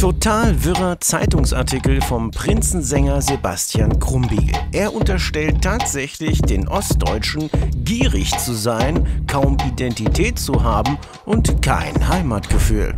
Total wirrer Zeitungsartikel vom Prinzensänger Sebastian Krumbiegel. Er unterstellt tatsächlich den Ostdeutschen, gierig zu sein, kaum Identität zu haben und kein Heimatgefühl.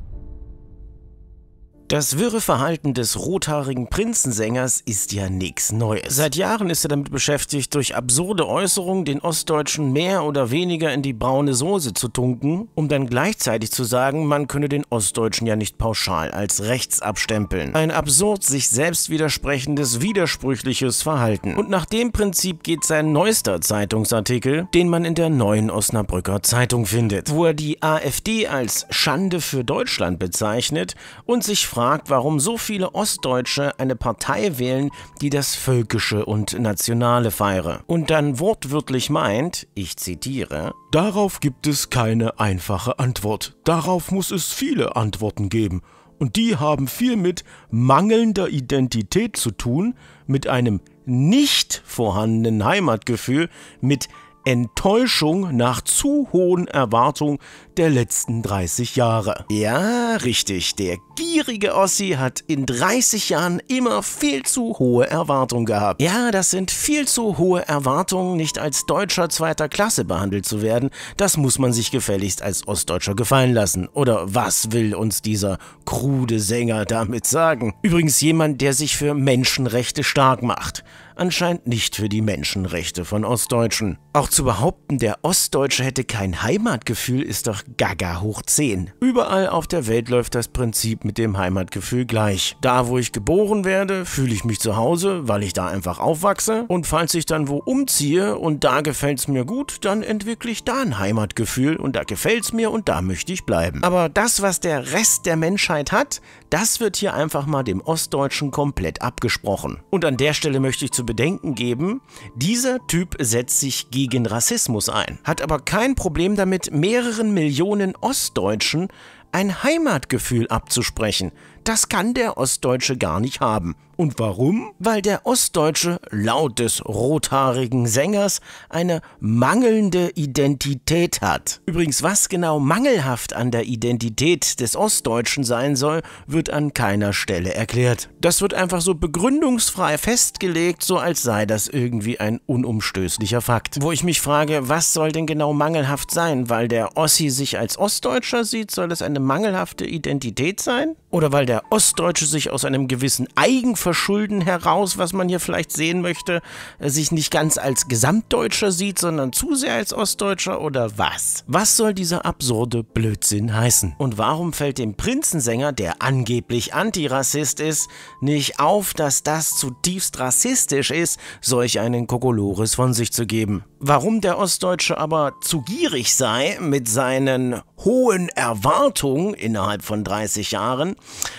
Das wirre Verhalten des rothaarigen Prinzensängers ist ja nichts Neues. Seit Jahren ist er damit beschäftigt, durch absurde Äußerungen den Ostdeutschen mehr oder weniger in die braune Soße zu tunken, um dann gleichzeitig zu sagen, man könne den Ostdeutschen ja nicht pauschal als rechts abstempeln. Ein absurd sich selbst widersprechendes, widersprüchliches Verhalten. Und nach dem Prinzip geht sein neuester Zeitungsartikel, den man in der Neuen Osnabrücker Zeitung findet, wo er die AfD als Schande für Deutschland bezeichnet und sich fragt, warum so viele Ostdeutsche eine Partei wählen, die das Völkische und Nationale feiere. Und dann wortwörtlich meint, ich zitiere: Darauf gibt es keine einfache Antwort. Darauf muss es viele Antworten geben. Und die haben viel mit mangelnder Identität zu tun, mit einem nicht vorhandenen Heimatgefühl, mit Enttäuschung nach zu hohen Erwartungen der letzten 30 Jahre. Ja, richtig. Der gierige Ossi hat in 30 Jahren immer viel zu hohe Erwartungen gehabt. Ja, das sind viel zu hohe Erwartungen, nicht als Deutscher zweiter Klasse behandelt zu werden. Das muss man sich gefälligst als Ostdeutscher gefallen lassen. Oder was will uns dieser krude Sänger damit sagen? Übrigens jemand, der sich für Menschenrechte stark macht. Anscheinend nicht für die Menschenrechte von Ostdeutschen. Auch zu behaupten, der Ostdeutsche hätte kein Heimatgefühl, ist doch Gaga hoch 10. Überall auf der Welt läuft das Prinzip mit dem Heimatgefühl gleich. Da, wo ich geboren werde, fühle ich mich zu Hause, weil ich da einfach aufwachse. Und falls ich dann wo umziehe und da gefällt es mir gut, dann entwickle ich da ein Heimatgefühl und da gefällt es mir und da möchte ich bleiben. Aber das, was der Rest der Menschheit hat, das wird hier einfach mal dem Ostdeutschen komplett abgesprochen. Und an der Stelle möchte ich zu bedenken geben, dieser Typ setzt sich gegen Rassismus ein, hat aber kein Problem damit, mehreren Millionen Ostdeutschen ein Heimatgefühl abzusprechen. Das kann der Ostdeutsche gar nicht haben. Und warum? Weil der Ostdeutsche, laut des rothaarigen Sängers, eine mangelnde Identität hat. Übrigens, was genau mangelhaft an der Identität des Ostdeutschen sein soll, wird an keiner Stelle erklärt. Das wird einfach so begründungsfrei festgelegt, so als sei das irgendwie ein unumstößlicher Fakt. Wo ich mich frage, was soll denn genau mangelhaft sein? Weil der Ossi sich als Ostdeutscher sieht, soll das eine mangelhafte Identität sein? Oder weil der Ostdeutsche sich aus einem gewissen Eigenverschulden heraus, was man hier vielleicht sehen möchte, sich nicht ganz als Gesamtdeutscher sieht, sondern zu sehr als Ostdeutscher, oder was? Was soll dieser absurde Blödsinn heißen? Und warum fällt dem Prinzensänger, der angeblich Antirassist ist, nicht auf, dass das zutiefst rassistisch ist, solch einen Kokolores von sich zu geben? Warum der Ostdeutsche aber zu gierig sei mit seinen hohen Erwartungen innerhalb von 30 Jahren,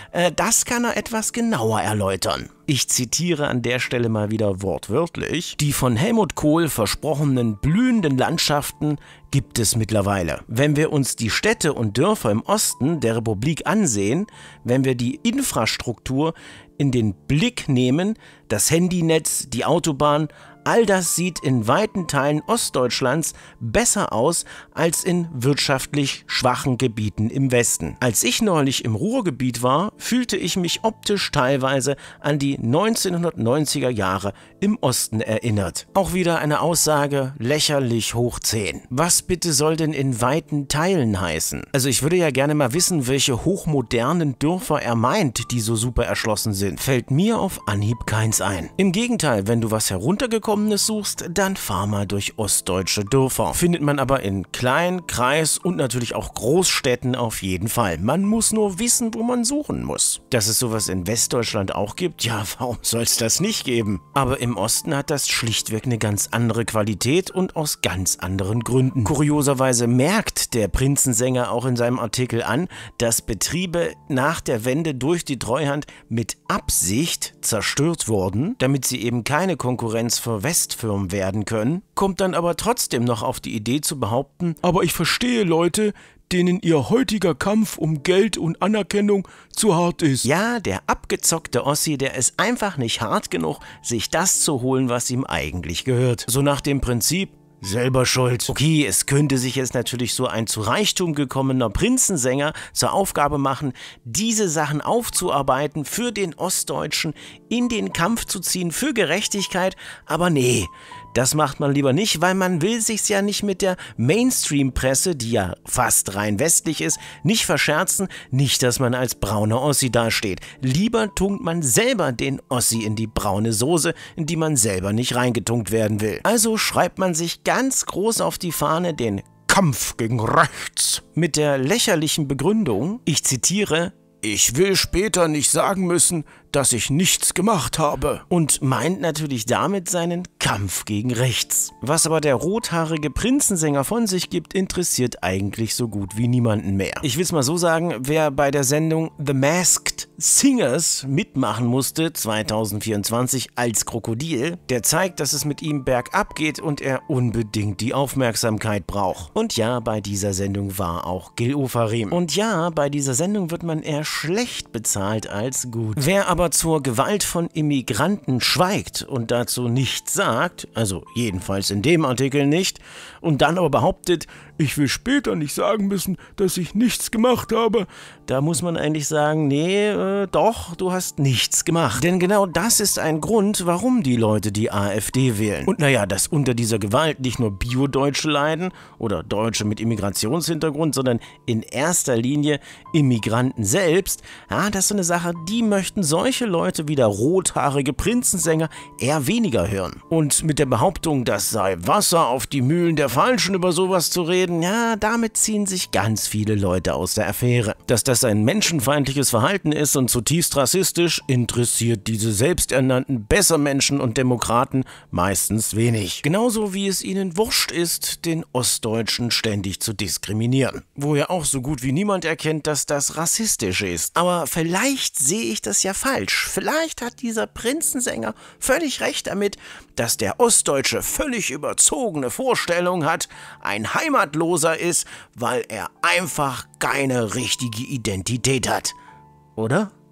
das kann er etwas genauer erläutern. Ich zitiere an der Stelle mal wieder wortwörtlich: Die von Helmut Kohl versprochenen blühenden Landschaften gibt es mittlerweile. Wenn wir uns die Städte und Dörfer im Osten der Republik ansehen, wenn wir die Infrastruktur in den Blick nehmen, das Handynetz, die Autobahn, all das sieht in weiten Teilen Ostdeutschlands besser aus als in wirtschaftlich schwachen Gebieten im Westen. Als ich neulich im Ruhrgebiet war, fühlte ich mich optisch teilweise an die 1990er Jahre im Osten erinnert. Auch wieder eine Aussage lächerlich hoch 10. Was bitte soll denn in weiten Teilen heißen? Also ich würde ja gerne mal wissen, welche hochmodernen Dörfer er meint, die so super erschlossen sind. Fällt mir auf Anhieb keins ein. Im Gegenteil, wenn du was heruntergekommen suchst, dann fahr mal durch ostdeutsche Dörfer. Findet man aber in Klein-, Kreis- und natürlich auch Großstädten auf jeden Fall. Man muss nur wissen, wo man suchen muss. Dass es sowas in Westdeutschland auch gibt, ja, warum soll es das nicht geben? Aber im Osten hat das schlichtweg eine ganz andere Qualität und aus ganz anderen Gründen. Kurioserweise merkt der Prinzensänger auch in seinem Artikel an, dass Betriebe nach der Wende durch die Treuhand mit Absicht zerstört wurden, damit sie eben keine Konkurrenz für Westfirmen werden können, kommt dann aber trotzdem noch auf die Idee zu behaupten, aber ich verstehe Leute, denen ihr heutiger Kampf um Geld und Anerkennung zu hart ist. Ja, der abgezockte Ossi, der ist einfach nicht hart genug, sich das zu holen, was ihm eigentlich gehört. So nach dem Prinzip: selber schuld. Okay, es könnte sich jetzt natürlich so ein zu Reichtum gekommener Prinzensänger zur Aufgabe machen, diese Sachen aufzuarbeiten, für den Ostdeutschen in den Kampf zu ziehen, für Gerechtigkeit, aber nee, das macht man lieber nicht, weil man will sich's ja nicht mit der Mainstream-Presse, die ja fast rein westlich ist, nicht verscherzen, nicht, dass man als brauner Ossi dasteht. Lieber tunkt man selber den Ossi in die braune Soße, in die man selber nicht reingetunkt werden will. Also schreibt man sich ganz groß auf die Fahne den Kampf gegen rechts mit der lächerlichen Begründung, ich zitiere, ich will später nicht sagen müssen, dass ich nichts gemacht habe. Und meint natürlich damit seinen Kampf gegen rechts. Was aber der rothaarige Prinzensänger von sich gibt, interessiert eigentlich so gut wie niemanden mehr. Ich will es mal so sagen, wer bei der Sendung The Masked Singers mitmachen musste, 2024 als Krokodil, der zeigt, dass es mit ihm bergab geht und er unbedingt die Aufmerksamkeit braucht. Und ja, bei dieser Sendung war auch Gil Ofarim. Und ja, bei dieser Sendung wird man eher schlecht bezahlt als gut. Wer aber zur Gewalt von Immigranten schweigt und dazu nichts sagt, also jedenfalls in dem Artikel nicht, und dann aber behauptet, ich will später nicht sagen müssen, dass ich nichts gemacht habe, da muss man eigentlich sagen, nee, doch, du hast nichts gemacht. Denn genau das ist ein Grund, warum die Leute die AfD wählen. Und naja, dass unter dieser Gewalt nicht nur Bio-Deutsche leiden oder Deutsche mit Immigrationshintergrund, sondern in erster Linie Immigranten selbst, ja, das ist so eine Sache, die möchten solche Leute wie der rothaarige Prinzensänger eher weniger hören. Und mit der Behauptung, das sei Wasser auf die Mühlen der Falschen, über sowas zu reden, ja, damit ziehen sich ganz viele Leute aus der Affäre. Dass das ein menschenfeindliches Verhalten ist und zutiefst rassistisch, interessiert diese selbsternannten Bessermenschen und Demokraten meistens wenig. Genauso wie es ihnen wurscht ist, den Ostdeutschen ständig zu diskriminieren. Wo ja auch so gut wie niemand erkennt, dass das rassistisch ist. Aber vielleicht sehe ich das ja falsch. Vielleicht hat dieser Prinzensänger völlig recht damit, dass der Ostdeutsche völlig überzogene Vorstellung hat, ein Heimatloser ist, weil er einfach keine richtige Identität hat. Oder?